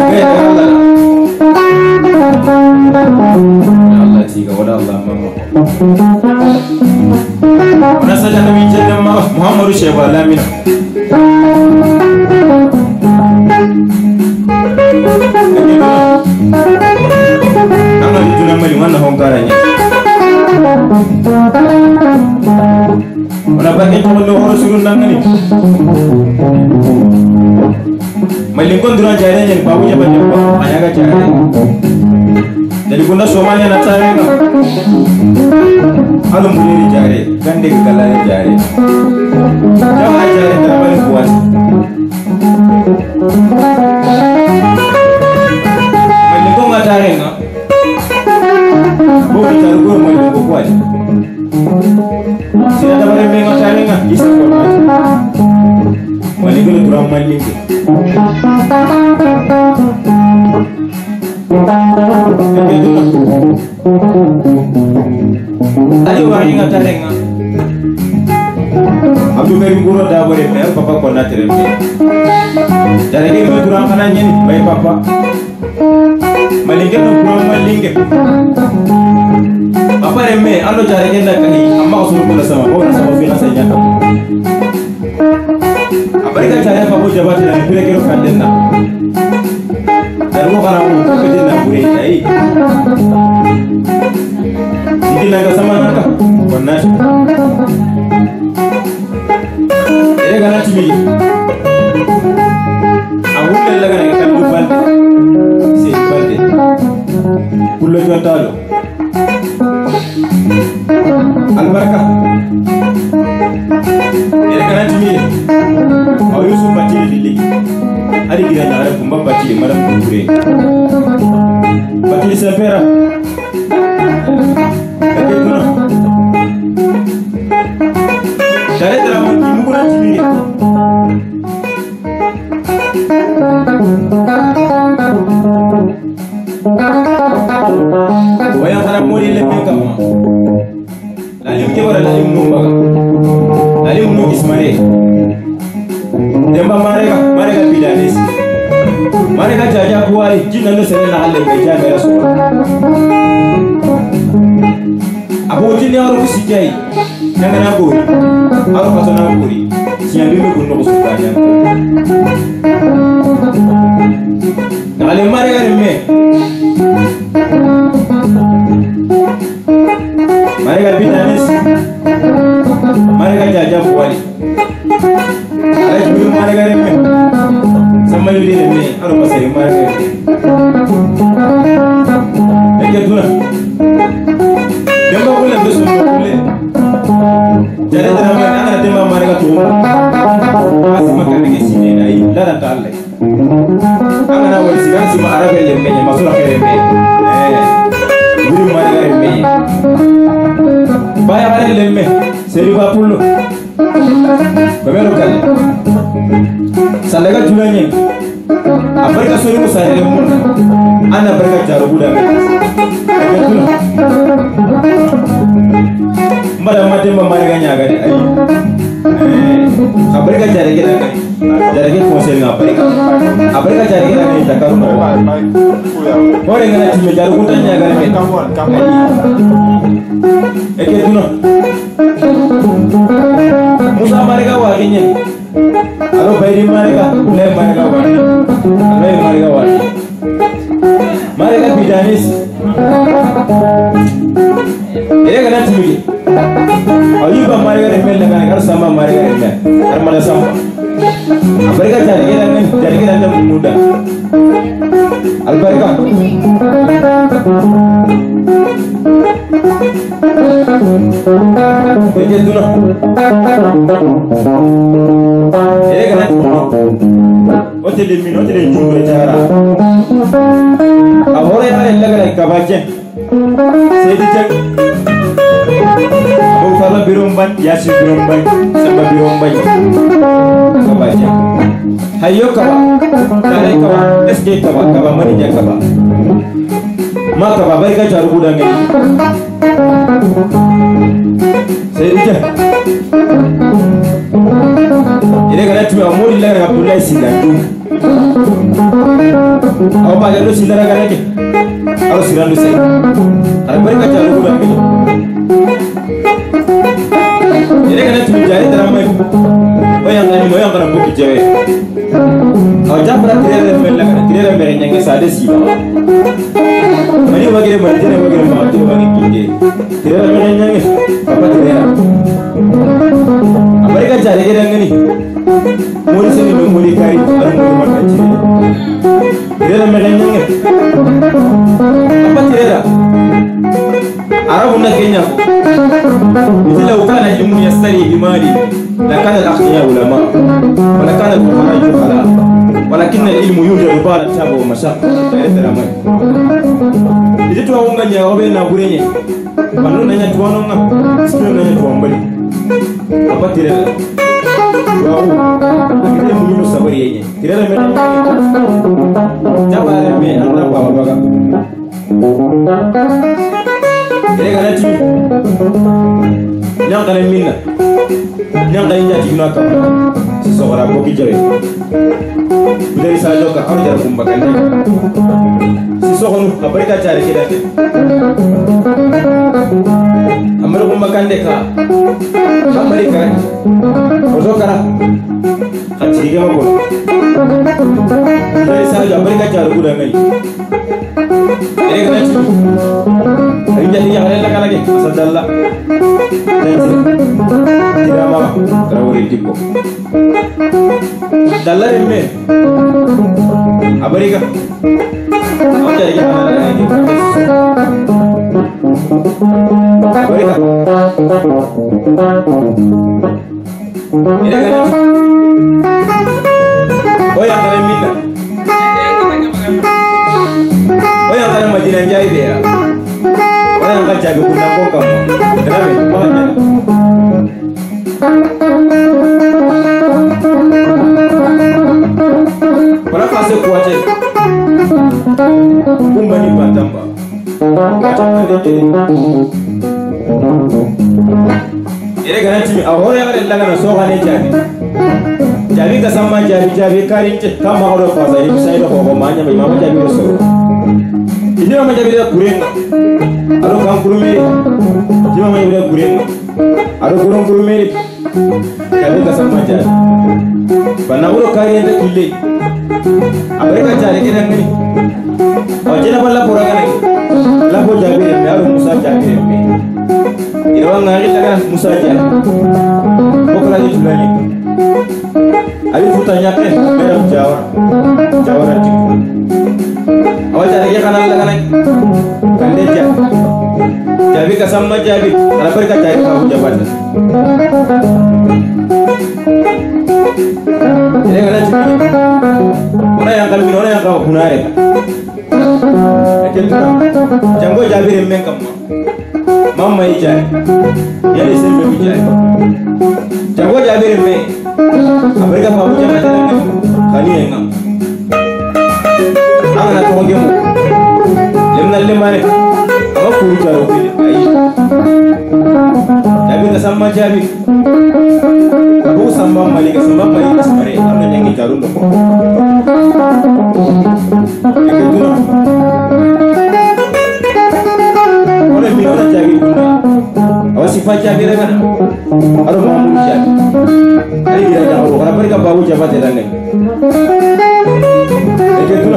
Allah tiga wala Allah mama wana saja nabi jalla Muhammadu sheba lamina nanga dituna mali wana hongaranya wana pakai to no rasulun nangani mali kondura jare nyen babunya banyak ayaga jare dari bunda somanya na tarenga alum buni jare gande galare jare jawa jare terabali kuat mali ko ngatarenga bo bicara ko mali ko kuat sila da bare me ngatarenga isa ko mali ko turam mali ko tadi wari ngatarenga Abdou Karim Buro da bare me papa ko na terembe dari ke me turam kana nyeni bay papa malinge no buro malinge papa remme ando jare ke na kani amma ko sunu sama ko na sama fi nasanya ka abarika jare papa jabati na pire kero kandenna Terus kalau aku kerja nak buri, ay, ini naga sama naga, benar. Ini kan cumi. Aku lelah kan ikan lupa, si berde, pulau jual tahu. Albarka. Ini kan cumi. Aku Yusuf baca di Adi kira nyara kumba baci malam kure. Baci sepera. Kaki mana? Dari terang mukuna ciri. Bayang harap mori lebih kamu. Lalu kita orang lalu numbaga. Lalu nung Ismail. Demba mereka bidanis. Mereka jaja kuali jina no sene na halle be jaga rasul. Abu jini aru kusijai. Nanga na gori. Aru pasana gori. Siambi me kunno kusukanya. Nale mereka remme. Mereka bidanis. Mereka jaja kuali. Ada juga mereka remme. Sama juga remme. Aru pasari mereka. Lagi tu lah. Demba boleh tu semua boleh. Jadi dalam mana demba mereka tu. Asal makan di sini naik. Dah tak lagi. Akan awal siang semua Arab remme. Masuk lagi remme. Guru mereka remme. Bayar hari remme. 1050. Bagaimana kali? Sandaga julanya. Apa yang suruh saya lemon? Anda berkat jarum budak. Madam mati memariganya agak di air. Apa yang cari kita? Cari kita konser ngapa? Apa yang cari kita ni tak kamu? Orang yang cuma jarum budaknya agak ni. Ekor tu. Musa mereka warinya. Alo bayri mereka, mulai mereka wari. Mulai mereka wari. Mereka bidanis. Ini kan cumi. Ayuba mereka remel dengan kar sama mereka remel. Kar mana sama. Mereka cari kita yang muda. Albarka. Ini tu lah. Ini kan hotel minum hotel jumpa cara. Awalnya ada lagi kabajan. Sedikit. Abu Fala birumban, Yasir birumban, Samba birumban. Kabajan. Hayo kaba, dari kaba, SD kaba maninya kaba. Maka kaba mereka cari budang ini. Sedikit. Ini kan cuma umur lagi Abdullah Sinadu. Aw ba jalo sila raga lagi. Alo sirandu sai. Ara bari ka jalo bulan gitu. Ini kan cuma jari drama. Oh yang tadi mau yang kana buki jawe. Aw jabra tirere mel laga tirere mel nyange sade si ba. Mani bagire marjane bagire maatu bagi kinje. Tirere mel nyange apa tirere. Abari ka jari gedang ni. Muri sini muri kari aru muri makaci. Tirere mel nyange. Apa tirere? Arabu na Kenya ko. Bila ukana ilmu yastari bimali la kana al-akhya ulama wala kana al-fuqara juhala walakin al-ilmu yujadu ba'da tabu wa mashaqqa ta'ala idi to wonga nya obe na burenye banu nanya tuwano nga sino nanya tuwambali apa tirela wawu akide mu sabari yenye tirela me jabare me anda ba baga ere kana ti nyang kana minna nyang kana nyati guna ka si sogara ko ki jere budari sa joka aw jara kumba kan si sogonu abari ka jare kidate amara kumba kan de ka amari ka ozo kara khati ga mako budari sa joka abari ka jare guda ngai ere kana ti ay jadi yang lain lagi sadalla tidak mama terawuri tipo dollar ini Amerika apa jadi yang lagi Amerika ini kan oh yang kalian minta oh yang kalian majinan jahit ya orang akan jaga guna kok kamu kenapa makanya para fase kuache kumba ni patamba ere ganati ahora ya laga na so hane jabi ka samma jabi karin kama oro fasa ni sai do ko manya mai mama jabi so ini mama jabi da kurenga alo kan kurumeri jima mai da kurenga alo kurumeri jabi ka samma jabi bana uro kari da kille abai ka jare kidan ngani awjena balla pura kana la bo jabi me aro musa jabi me irawan ngari daga musa jabi bokra ni tulani ali futanya ke meram jawara tiku awjara ya kana daga nai kande jabi ka samma jabi ala barka jabi ka jabata ini kan orang yang kami orang yang kau punare jangan jabi remeng kamu mama ijai ya di sini ijai jangan jabi remeng mereka mau jangan dengan kali engam anak tu orang kamu lemna lemane apa kuru jauh ini jabi kesama jabi aku sambang malika semare anu nyanyi jarun dong begitu oleh minora jabi guna awas sifat jabi kan aduh mau jabi kali dia jauh karena mereka bawa jabat jalan nih begitu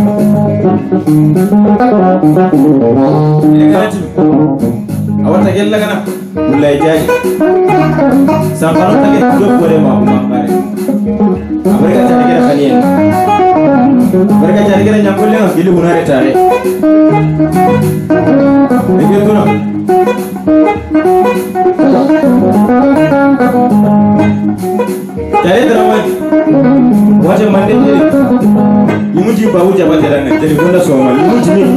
ini kan awak tak gila kan mulai jadi sampai tak dua puluh mau mangkari mereka cari kira kalian mereka cari kira nyambul yang gila guna cari begitu nak cari terawat wajah mandi jadi imuji bau jabat jalan jadi bunda suama imuji ni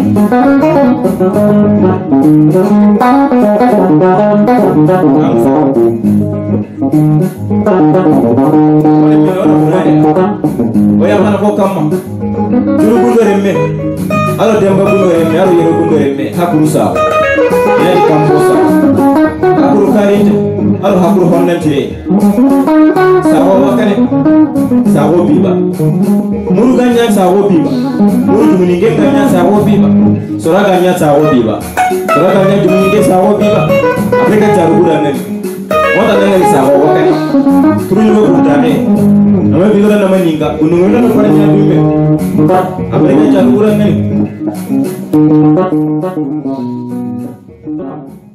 oh yang mana kau kamu juru gundur emme alo demba gundur emme alo yero gundur emme hakuru sa ya di kampus hakuru kari je aro hakuru honnan tire sawo wakane sawo biba muru ganya sawo biba muru dumunige ganya sawo biba sora ganya sawo biba sora ganya dumunige sawo biba afrika jarugura ngani wata ngani sawo wakane turu yo kutane nama bigora nama ninga unungula no para nya bimbe afrika jarugura ngani